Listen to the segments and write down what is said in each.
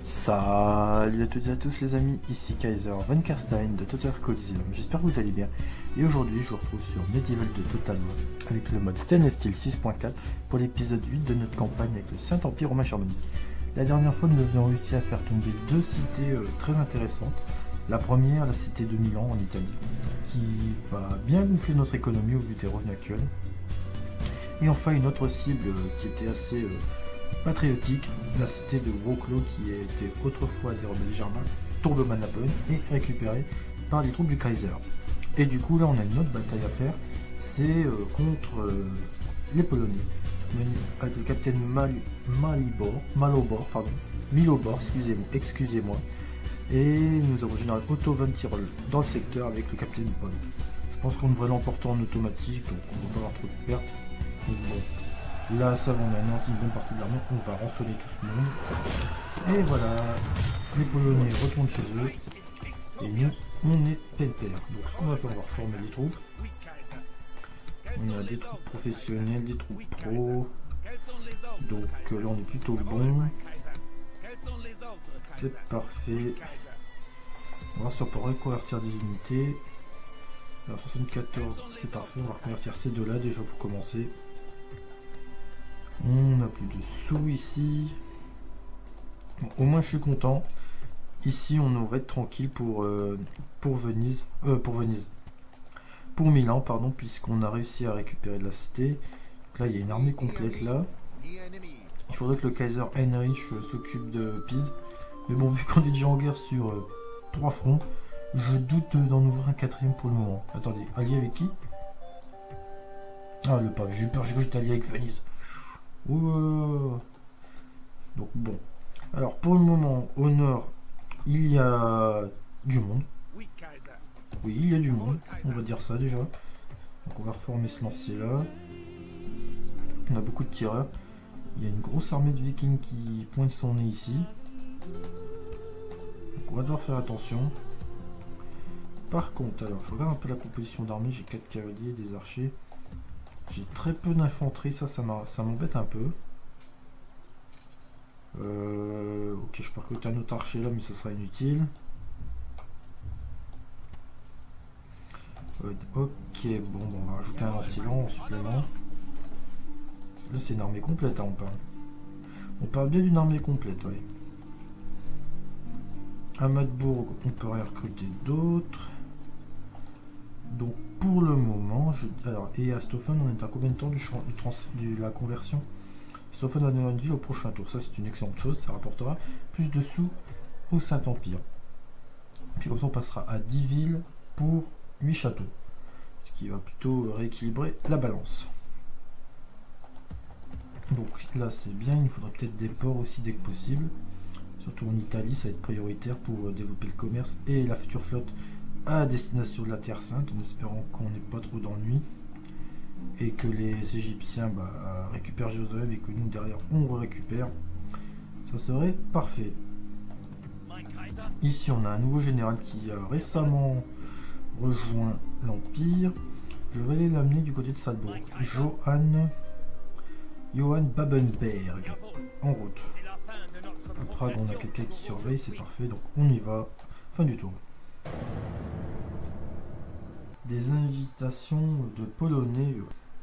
Salut à toutes et à tous les amis, ici Kaiser von Karstein de Total Coliseum, j'espère que vous allez bien. Et aujourd'hui je vous retrouve sur Medieval de Total War avec le mode Stainless Steel 6.4 pour l'épisode 8 de notre campagne avec le Saint-Empire romain germanique. La dernière fois nous avions réussi à faire tomber deux cités très intéressantes. La première, la cité de Milan en Italie, qui va bien gonfler notre économie au vu des revenus actuels. Et enfin une autre cible qui était assez patriotique, la cité de Wrocław qui a été autrefois des rebelles germains, tombée au Manapon et récupérée par les troupes du Kaiser. Et du coup là on a une autre bataille à faire, c'est contre les Polonais, menée avec le capitaine Milobor, excusez-moi, et nous avons le général Otto von Tyrol dans le secteur avec le capitaine Paul. Je pense qu'on devrait l'emporter en automatique, donc on ne va pas avoir trop de pertes. Donc bon, là ça va, on a anéanti une bonne partie de l'armée, on va rançonner tout ce monde. Et voilà, les Polonais retournent chez eux, et nous, on est pépère. Donc ce qu'on va faire, on va reformer les troupes. On a des troupes professionnelles, des troupes pro. Donc là on est plutôt bon. C'est parfait. On va voir si on peut reconvertir des unités. Alors 74, c'est parfait, on va reconvertir ces deux là déjà pour commencer. On n'a plus de sous ici. Bon, au moins je suis content. Ici on va être tranquille pour Venise. Pour Milan, pardon, puisqu'on a réussi à récupérer de la cité. Donc là il y a une armée complète là. Il faudrait que le Kaiser Heinrich s'occupe de Pise. Mais bon, vu qu'on est déjà en guerre sur 3 fronts, je doute d'en ouvrir un quatrième pour le moment. Attendez, allié avec qui? Ah, le pape, j'ai eu peur, j'ai cru que j'étais allié avec Venise. Ouh. Donc bon. Alors pour le moment, au nord, il y a du monde. Oui, il y a du monde, on va dire ça déjà. Donc on va reformer ce lancier là. On a beaucoup de tireurs. Il y a une grosse armée de vikings qui pointe son nez ici. Donc on va devoir faire attention. Par contre, alors je regarde un peu la composition d'armée. J'ai 4 cavaliers, des archers. J'ai très peu d'infanterie, ça m'embête un peu. Ok, je peux recruter un autre archer là, mais ça sera inutile. Ok, bon, on va rajouter un lancier-lent en supplément. Là, c'est une armée complète, hein, on parle. On parle bien d'une armée complète, oui. À Madbourg, on peut rien recruter d'autres. Donc, pour le moment, alors, et à Stoffen, on est à combien de temps de la conversion? Stoffen va donner une ville au prochain tour. Ça, c'est une excellente chose. Ça rapportera plus de sous au Saint-Empire. Puis, comme ça, on passera à 10 villes pour 8 châteaux. Ce qui va plutôt rééquilibrer la balance. Donc là c'est bien, il nous faudra peut-être des ports aussi dès que possible. Surtout en Italie, ça va être prioritaire pour développer le commerce et la future flotte à destination de la Terre Sainte, en espérant qu'on n'ait pas trop d'ennuis. Et que les Égyptiens récupèrent Jérusalem et que nous derrière on récupère. Ça serait parfait. Ici on a un nouveau général qui a récemment rejoint l'Empire. Je vais aller l'amener du côté de Salzbourg. Johann Babenberg, en route. À Prague, on a quelqu'un qui surveille, c'est parfait, donc on y va. Fin du tour. Des invitations de Polonais.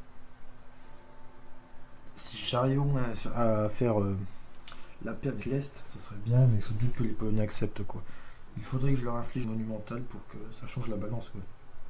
Si j'arrive à faire la paix avec l'Est, ça serait bien, mais je doute que les Polonais acceptent, quoi. Il faudrait que je leur inflige monumental pour que ça change la balance, quoi.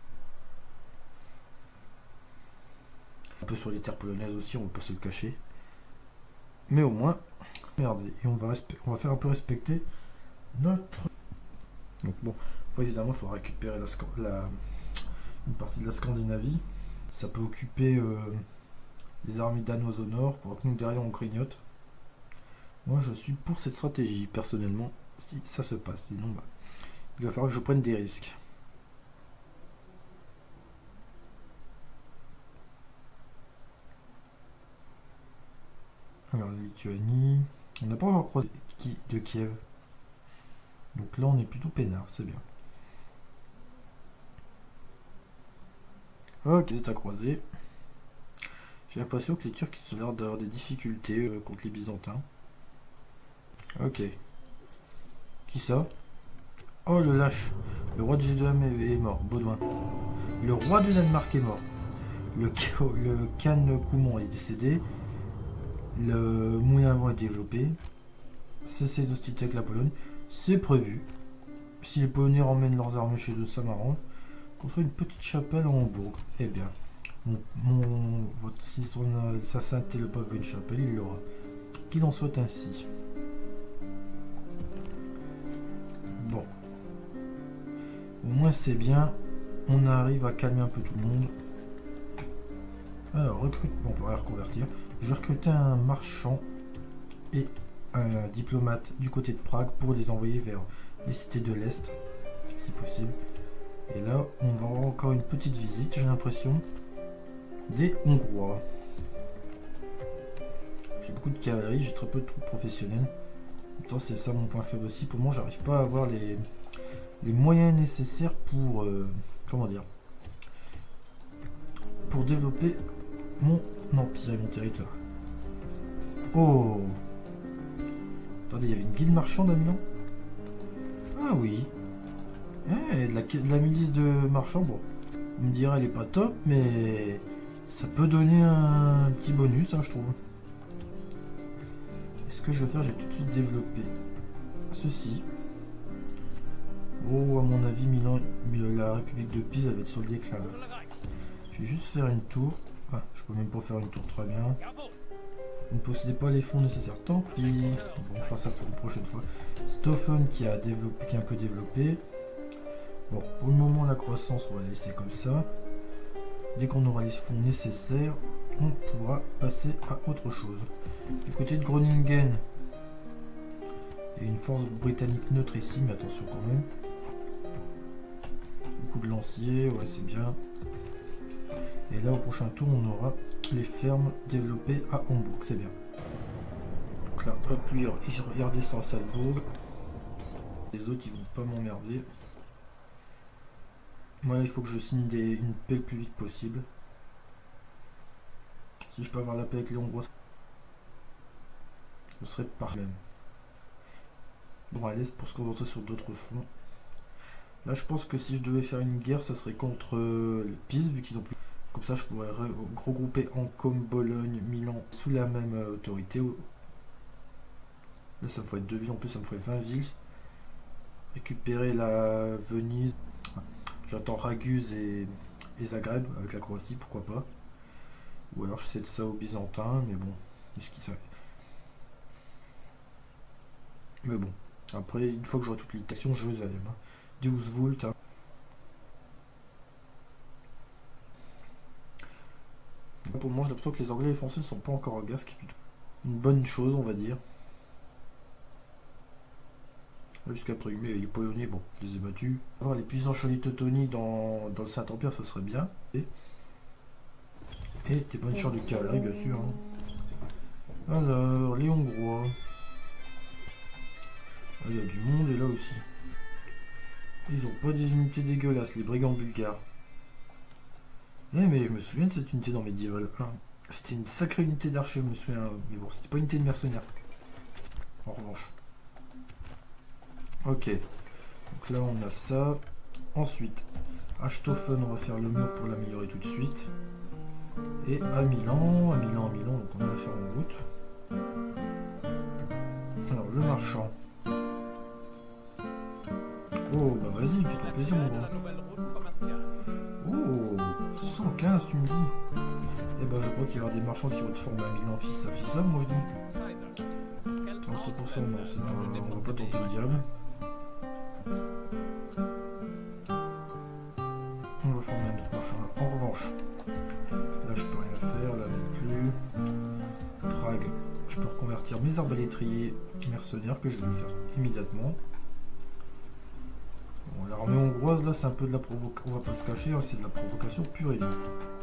Un peu sur les terres polonaises aussi, on va pas se le cacher. Mais au moins, regardez, et on va faire un peu respecter notre... Donc bon, évidemment, il faut récupérer une partie de la Scandinavie. Ça peut occuper les armées danoises au nord, pour que nous, derrière, on grignote. Moi, je suis pour cette stratégie, personnellement, si ça se passe. Sinon, il va falloir que je prenne des risques. Alors la Lituanie, on n'a pas encore croisé de Kiev. Donc là on est plutôt peinard, c'est bien. Ok, c'est à croiser. J'ai l'impression que les Turcs ont l'air d'avoir des difficultés contre les Byzantins. Ok. Qui ça? Oh, le lâche. Le roi de Jérusalem est mort. Baudouin. Le roi de Danemark est mort. Le Khan Koumon est décédé. Le moulin à vent est développé. Cessez les hostilités avec la Pologne. C'est prévu. Si les Polonais ramènent leurs armées chez eux, ça m'arrange. Construire une petite chapelle à Hambourg. Eh bien, si sa sainteté le pape veut une chapelle, il l'aura. Qu'il en soit ainsi. Bon. Au moins c'est bien. On arrive à calmer un peu tout le monde. Alors, recrute. Bon, on pourrait reconvertir. Je vais recruter un marchand et un diplomate du côté de Prague pour les envoyer vers les cités de l'Est, si possible. Et là, on va avoir encore une petite visite, j'ai l'impression, des Hongrois. J'ai beaucoup de cavalerie, j'ai très peu de troupes professionnelles. Pourtant, c'est ça mon point faible aussi. Pour moi, j'arrive pas à avoir les moyens nécessaires pour, comment dire, pour développer mon empire et mon territoire. Oh! Attendez, il y avait une guilde marchande à Milan? Ah oui. De la milice de marchands, bon. On me dirait elle est pas top, mais ça peut donner un petit bonus, hein, je trouve. Et ce que je vais faire, j'ai tout de suite développé ceci. Oh, à mon avis, Milan, la République de Pise, elle va être sur le déclin là. Je vais juste faire une tour. Ah, je peux même pas faire une tour très bien. Vous ne possédez pas les fonds nécessaires, tant pis. Bon, on fera ça pour une prochaine fois. Stoffen qui a un peu développé. Bon, pour le moment, la croissance, on va la laisser comme ça. Dès qu'on aura les fonds nécessaires, on pourra passer à autre chose. Du côté de Groningen, il y a une force britannique neutre ici, mais attention quand même. Beaucoup de lanciers, ouais, c'est bien. Et là, au prochain tour, on aura les fermes développées à Hambourg, c'est bien. Donc là, hop, lui, il redescend à Salzbourg. Les autres, ils vont pas m'emmerder. Moi, il faut que je signe une paix le plus vite possible. Si je peux avoir la paix avec les Hongrois, ce serait parfait. Bon, allez, pour se concentrer sur d'autres fronts. Là, je pense que si je devais faire une guerre, ça serait contre les Pise, vu qu'ils ont plus. Comme ça, je pourrais regrouper Ancône, Bologne, Milan sous la même autorité. Là, ça me ferait 2 villes, en plus, ça me ferait 20 villes. Récupérer la Venise. J'attends Raguse et Zagreb avec la Croatie, pourquoi pas. Ou alors je cède ça aux Byzantins, mais bon. Mais bon. Après, une fois que j'aurai toute l'Italie, Jérusalem. Hein. Deus Vult. Hein. Pour le moment, j'ai l'impression que les Anglais et les Français ne sont pas encore en guerre, ce qui est plutôt une bonne chose, on va dire. Jusqu'à présent, mais les Polonais, bon, je les ai battus. Avoir les puissants chevaliers teutoniques dans le Saint-Empire, ce serait bien. Et des bonnes chars de cavalerie, bien sûr. Hein. Alors, les Hongrois. Ah, il y a du monde, et là aussi. Ils ont pas des unités dégueulasses, les brigands bulgares. Eh, mais je me souviens de cette unité dans Medieval 1. C'était une sacrée unité d'archers, je me souviens. Mais bon, c'était pas une unité de mercenaires. En revanche. Ok. Donc là, on a ça. Ensuite, à Stoffen, on va faire le mur pour l'améliorer tout de suite. Et à Milan, donc on va la faire en route. Alors, le marchand. Oh, bah vas-y, fais-toi plaisir, mon gars. Oh, 115, tu me dis. Eh ben, je crois qu'il y aura des marchands qui vont te former à Milan, fils à, moi je dis. 36%, non, c'est pas, on va pas tenter le diable. On va former un autre marchand là. En revanche, là je peux rien faire, là non plus. Prague, je peux reconvertir mes arbalétriers mercenaires que je vais faire immédiatement. Bon, l'armée hongroise là c'est un peu de la provocation, on va pas se cacher, hein, c'est de la provocation pure et dure.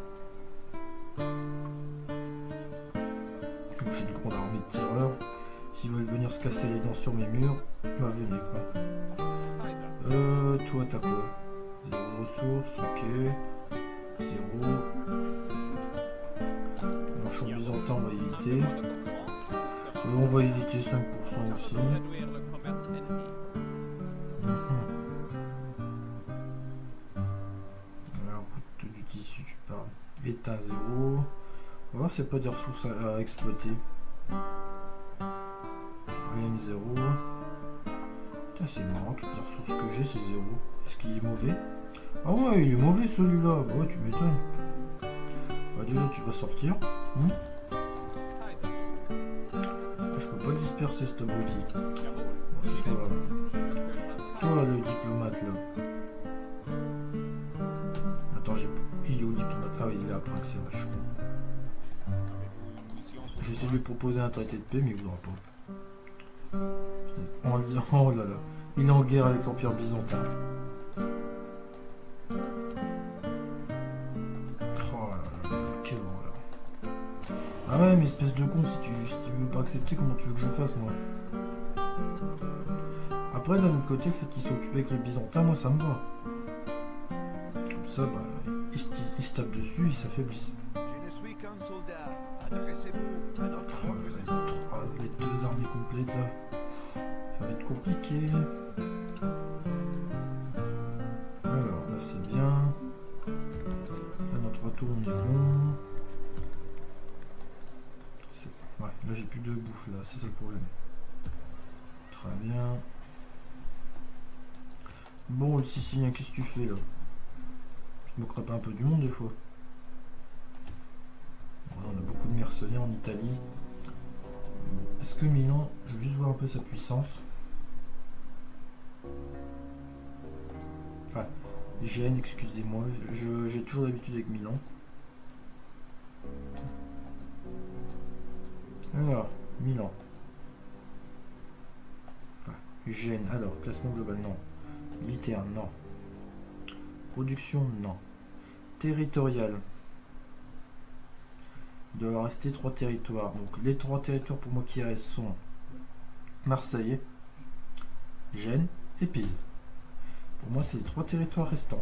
J'ai une grande armée de tireurs. S'ils veulent venir se casser les dents sur mes murs, bah venez quoi. Toi t'as quoi? 0 ressources, ok. 0. Marchand byzantin, on va éviter. On va éviter 5% aussi. reste un 0. On va voir s'il n'y a pas des ressources à exploiter. Rien 0. C'est marrant, toutes les ressources que j'ai c'est 0. Est-ce qu'il est mauvais? Ah ouais, il est mauvais celui-là. Bah ouais, tu m'étonnes. Bah déjà, tu vas sortir. Je peux pas disperser cette abruti. Bon, c'est pas grave. Toi, le diplomate, là. Attends, il est où le diplomate? Ah oui, il est après que c'est vache. Je vais essayer de lui proposer un traité de paix, mais il voudra pas. En disant, oh là là, il est en guerre avec l'Empire byzantin. Oh là là, quelle horreur. Ah ouais, mais espèce de con, si tu veux pas accepter, comment tu veux que je fasse, moi? Après, d'un autre côté, le fait qu'il soit occupé avec les Byzantins, moi, ça me va. Comme ça, bah, il se tape dessus, il s'affaiblit. Je ne suis qu'un soldat. Adressez-vous à notre représentant. Les deux armées complètes, là. Ça va être compliqué. Alors, là, c'est bien. Là, dans 3 tours, on est bon. Ouais, là, j'ai plus de bouffe, là. C'est ça le problème. Très bien. Bon, le Sicilien, qu'est-ce que tu fais, là? Tu te moquerais pas un peu du monde, des fois? Voilà, on a beaucoup de mercenaires en Italie. Bon, est-ce que Milan, je veux juste voir un peu sa puissance. Ah, Gênes, excusez-moi, j'ai toujours l'habitude avec Milan. Alors, Milan. Enfin, Gênes, alors, classement global, non. Militaire, non. Production, non. Territorial. Il doit rester 3 territoires. Donc, les 3 territoires pour moi qui restent sont Marseille, Gênes et Pise. Pour moi, c'est les 3 territoires restants.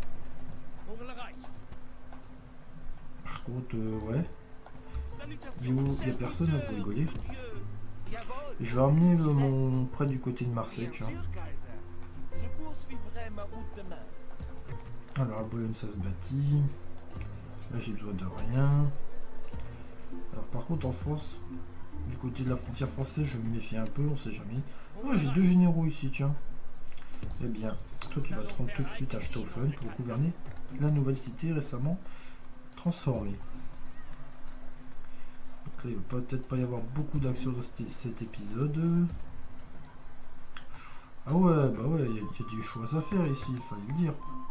Par contre, ouais. Il n'y a personne à vous rigoler. Je vais ramener mon près du côté de Marseille, tiens. Alors, à Bologne, ça se bâtit. Là, j'ai besoin de rien. Alors, par contre, en France, du côté de la frontière française, je me méfie un peu, on sait jamais. Ouais, j'ai 2 généraux ici, tiens. Eh bien, toi, tu vas te rendre tout de suite à Stauffen pour gouverner la nouvelle cité récemment transformée. Donc là, il va peut-être pas y avoir beaucoup d'actions dans cet épisode. Ah ouais, bah ouais, il y a des choix à faire ici, il fallait le dire.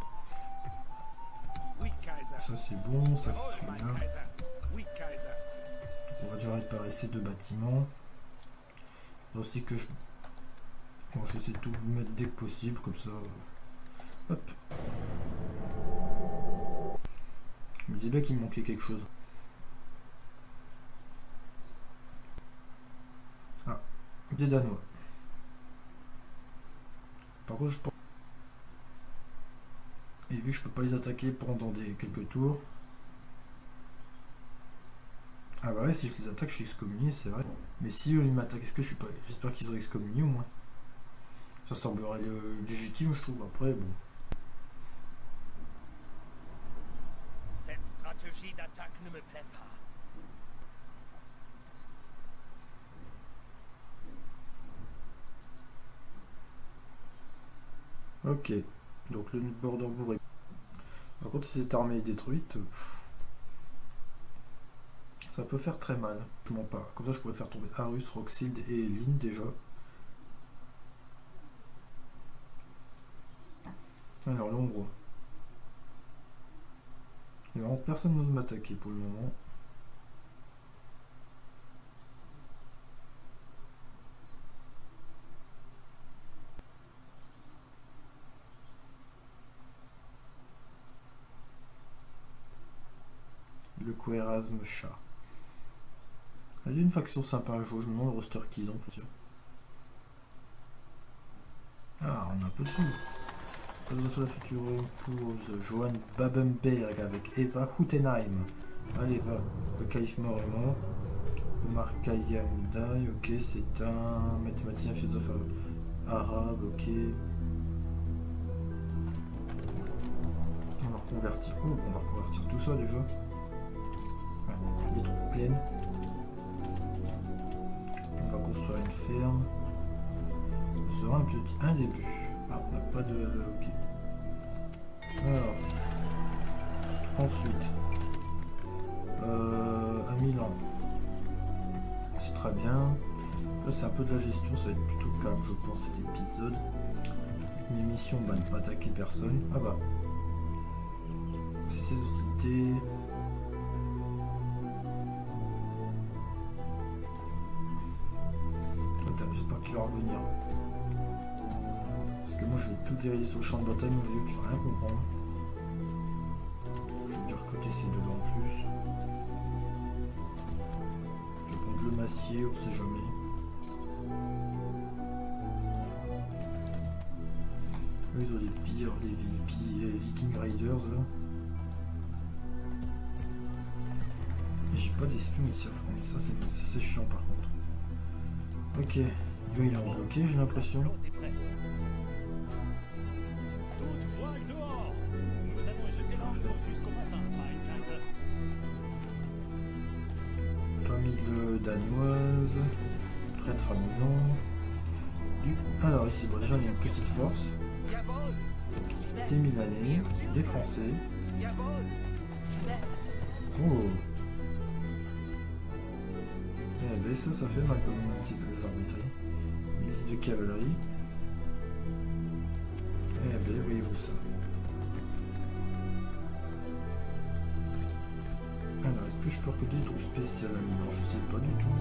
Ça c'est bon, ça c'est très bien. Donc on va déjà réparer ces 2 bâtiments. Il aussi que je... Bon, je vais essayer de tout mettre dès que possible, comme ça. Hop. Je me disais bien qu'il me manquait quelque chose. Ah, des Danois. Par contre, je pense... Et vu que je peux pas les attaquer pendant quelques tours. Ah bah ouais, si je les attaque, je suis excommunié, c'est vrai. Mais si eux ils m'attaquent, est-ce que je suis pas... J'espère qu'ils ont excommunié au moins. Ça semblerait légitime, je trouve. Après, bon. Cette stratégie d'attaque ne me plaît pas. Ok. Donc le Bordeaux est... Par contre, si cette armée est détruite, ça peut faire très mal. Je mens pas. Comme ça, je pourrais faire tomber Arus, Roxilde et Lynn déjà. Alors, l'ombre. Et vraiment, personne n'ose m'attaquer pour le moment. Le Querasme chat. Il y a une faction sympa à jouer, je me demande le roster qu'ils ont. Ah, on a un peu de sous. Présentation de la future épouse Johan Babenberg avec Eva Huttenheim. Allez, va. Le calife mort est mort. Omar Khayyam Dai, ok, c'est un mathématicien philosophe arabe, ok. On va reconvertir. Oh, on va reconvertir tout ça déjà. des troupes pleines. On va construire une ferme. Ce sera un début. Ah, on n'a pas de... Ok. Alors. Ensuite. À Milan. C'est très bien. Là, c'est un peu de la gestion. Ça va être plutôt calme, je pense, cet épisode. Mes missions, bah, ne pas attaquer personne. Ah bah. C'est ces hostilités. J'espère qu'il va revenir. Parce que moi je vais tout vérifier sur le champ de bataille, mon vieux, tu vas rien comprendre. Je vais déjà recruter ces deux-là en plus. Je vais prendre le massier, on sait jamais. Eux, ils ont des pires, les Viking Raiders là. Et j'ai pas d'espion ici à former, ça c'est chiant par contre. Ok, eux ils l'ont bloqué, j'ai l'impression. Famille danoise, prêtre à Milan. Alors ici, bon déjà il y a une petite force. Des Milanais, des Français. Oh. Eh ben ça fait mal comme une petite des arbitraires. Milice de cavalerie. Eh ben voyez-vous ça. Alors est-ce que je peux recruter des troupes spéciales à Milan? Je sais pas du tout.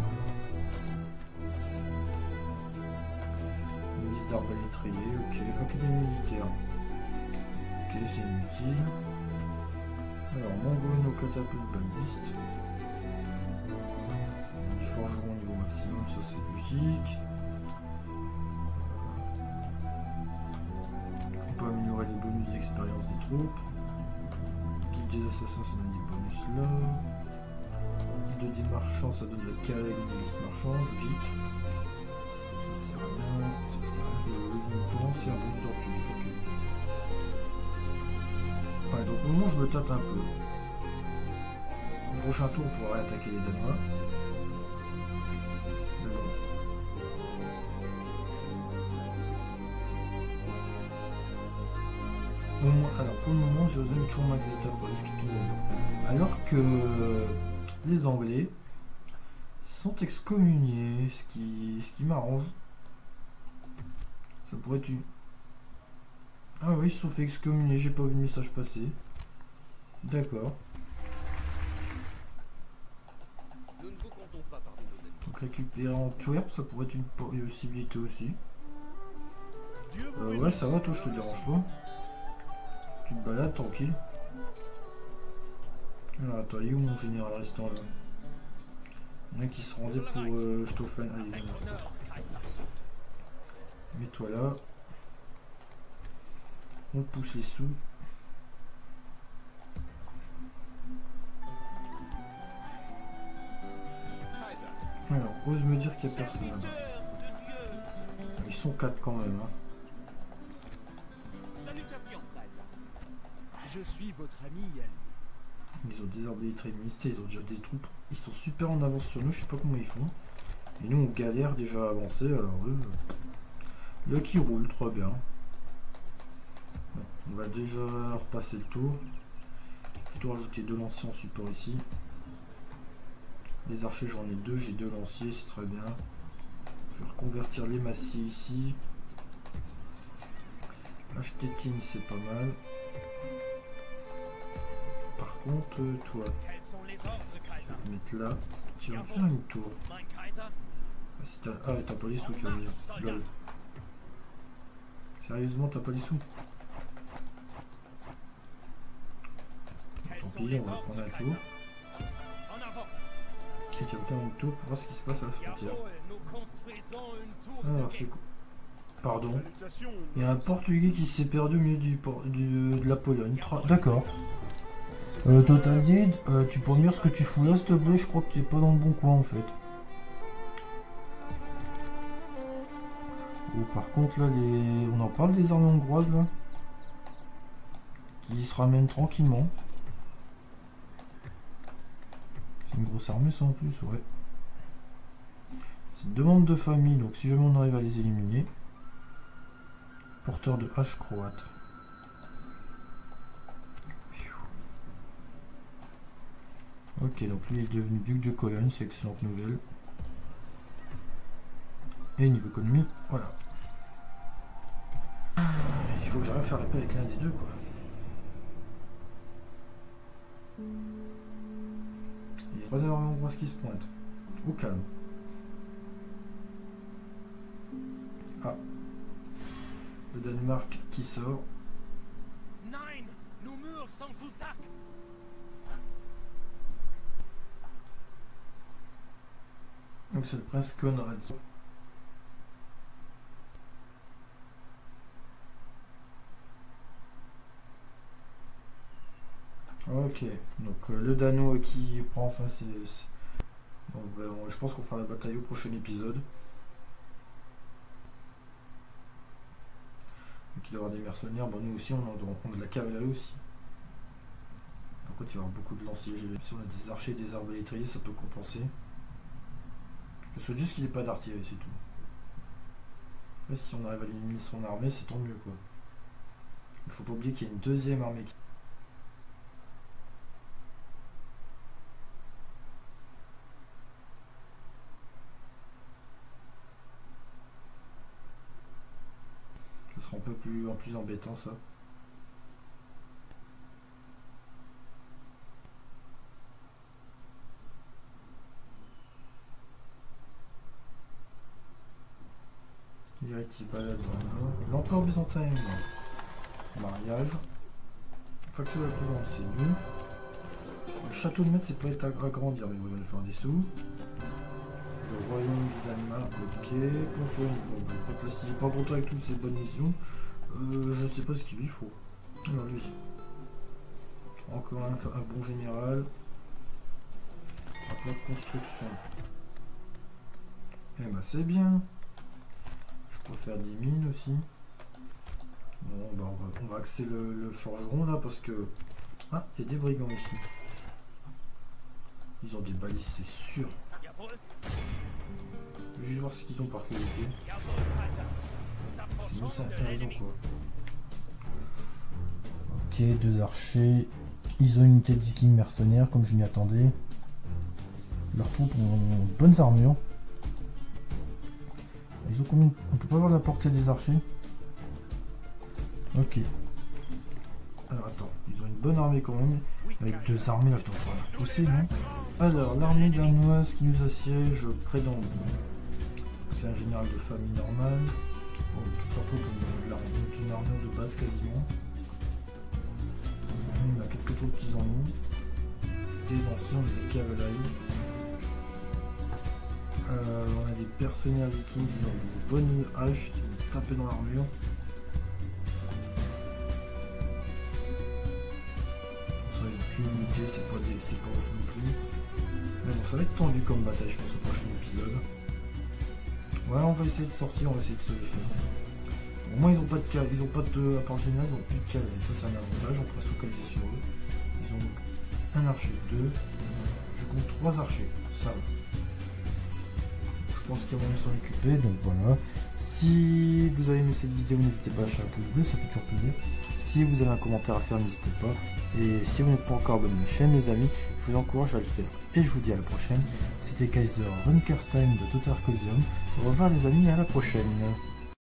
Milice d'arbalétriers, ok. Académie militaire. Ok, c'est inutile. Alors Mongono catapulte bandiste. Forgeron au niveau maximum, ça c'est logique. On peut améliorer les bonus d'expérience des troupes. Guide des assassins, ça donne des bonus là. Guide des marchands, ça donne la cavalerie de milice marchande, logique. Ça sert à rien. Ça sert à rien. Le tour, c'est un bonus d'ordre public. Ok. Ouais, donc au moment je me tâte un peu. Au prochain tour, on pourra attaquer les Danois. Alors pour le moment, je donne toujours ma visite à Croix, ce qui est une bonne chose. Alors que les Anglais sont excommuniés, ce qui m'arrange. Ça pourrait être une... Ah oui, ils se sont fait excommunier, j'ai pas vu le message passer. D'accord. Donc récupérer Antwerp, ça pourrait être une possibilité aussi. Ouais, ça va, toi, je te dérange pas. Tu te balades tranquille. Alors attends, il est où mon général restant là? Il y en a qui se rendait pour Stoffen. Allez, viens là. Mets-toi là. On pousse les sous. Alors, ose me dire qu'il n'y a personne là-bas. Ils sont 4 quand même. Hein. Je suis votre ami Yann. Ils ont désarmé les trémistes, ils ont déjà des troupes. Ils sont super en avance sur nous, je sais pas comment ils font. Et nous on galère déjà à avancer, alors eux... Il y a qui roule, très bien. Bon, on va déjà repasser le tour. Je vais plutôt rajouter 2 lanciers en support ici. Les archers j'en ai 2, j'ai 2 lanciers, c'est très bien. Je vais reconvertir les massiers ici. L'Ashtetine c'est pas mal. Par contre, toi, je vais te mettre là. Tu vas me faire une tour. Ah, si t'as pas les sous, tu vas me dire. Lol. Sérieusement, t'as pas les sous? Tant pis, on va prendre un tour. Et tu vas me faire une tour pour voir ce qui se passe à la frontière. Alors, c'est quoi? Pardon. Il y a un Portugais qui s'est perdu au milieu de la Pologne. D'accord. Total Deed, tu peux me dire ce que tu fous là, s'il te plaît? Je crois que tu n'es pas dans le bon coin en fait. Oh, par contre, là, on en parle des armées hongroises là, qui se ramènent tranquillement. Une grosse armée ça en plus, ouais. C'est deux membres de famille, donc si jamais on arrive à les éliminer. Porteur de hache croate. Ok, donc lui est devenu duc de Cologne, c'est excellente nouvelle. Et niveau économie, voilà. Il faut que j'arrive à faire la paix avec l'un des deux, quoi. Et on voit ce qui se pointe. Au calme. Ah. Le Danemark qui sort. Nein, nos murs sont sous attaque. Donc c'est le prince Conrad. Ok, donc le Dano qui prend enfin c'est... je pense qu'on fera la bataille au prochain épisode. Donc il doit y avoir des mercenaires, bon nous aussi on a de la cavalerie aussi. Par contre il va y avoir beaucoup de lanciers, si on a des archers et des arbalétriers ça peut compenser. Je souhaite juste qu'il n'y ait pas d'artillerie, c'est tout. Mais si on arrive à éliminer son armée c'est tant mieux quoi. Il faut pas oublier qu'il y a une deuxième armée qui... Ça sera un peu plus embêtant ça. Irréti balade dans le nord. L'empereur byzantin est mort. Mariage. Faction la plus grande c'est nous. Le château de Metz c'est pas être agrandir mais il va faire des sous. Le royaume du Danemark, ok. Consoler, bon, bah, pas content avec toutes ces bonnes missions. Je sais pas ce qu'il lui faut. Alors lui. Encore un bon général. Un plan de construction. Eh bah c'est bien. Je peux faire des mines aussi. Bon bah on va axer le forgeron là parce que... Ah, il y a des brigands ici. Ils ont des balises, c'est sûr. Je vais voir ce qu'ils ont par curiosité. Sinon c'est intéressant quoi. Ok, deux archers. Ils ont une unité de vikings mercenaires comme je m'y attendais. Leurs troupes ont de bonnes armures. Ils ont combien? On peut pas voir la portée des archers. Ok. Alors attends, ils ont une bonne armée quand même. Avec deux armées là je dois pouvoir les repousser non? Alors l'armée danoise qui nous assiège près d'Hambourg. C'est un général de famille normale. Bon, toute leur troupe une armure de base quasiment. On a quelques troupes qui en ont. Des lanciers, on a des cavaleries. On a des mercenaires vikings qui ont des bonnes haches qui vont taper dans l'armure. Ça va être qu'une unité, c'est pas ouf non plus. Mais bon, ça va être tendu comme bataille, je pense, au prochain épisode. Ouais, on va essayer de sortir, on va essayer de se les faire. Au moins, ils ont pas de, à part le général, ils ont plus de cavalerie. Ça, c'est un avantage, on pourra se focaliser sur eux. Ils ont donc un archer, deux. Je compte 3 archers, ça va. Je pense qu'il y a moyen de s'en occuper, donc voilà. Si vous avez aimé cette vidéo, n'hésitez pas à lâcher un pouce bleu, ça fait toujours plaisir. Si vous avez un commentaire à faire, n'hésitez pas. Et si vous n'êtes pas encore abonné à ma chaîne, les amis, je vous encourage à le faire. Et je vous dis à la prochaine. C'était Kaiser von Kerstein de Total Coliseum. Au revoir les amis, à la prochaine.